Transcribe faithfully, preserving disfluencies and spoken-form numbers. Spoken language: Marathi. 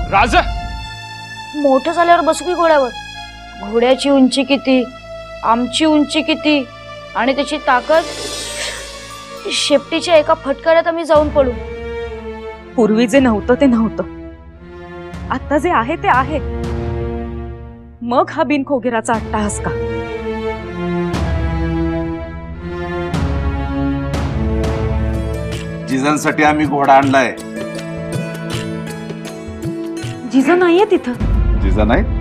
राज मोठं झाल्यावर बसू की घोड्यावर? घोड्याची उंची किती, आमची उंची किती आणि त्याची ताकद, शेपटीच्या एका फटकाऱ्यात आम्ही जाऊन पडू. पूर्वी जे नव्हतं ते नव्हतं, आता जे आहे ते आहे. मग हा बिनखोगेराचा अट्टाहास का? जिजांसाठी आम्ही घोडा आणलाय. जिजा नाहीये तिथं. जिजा नाही?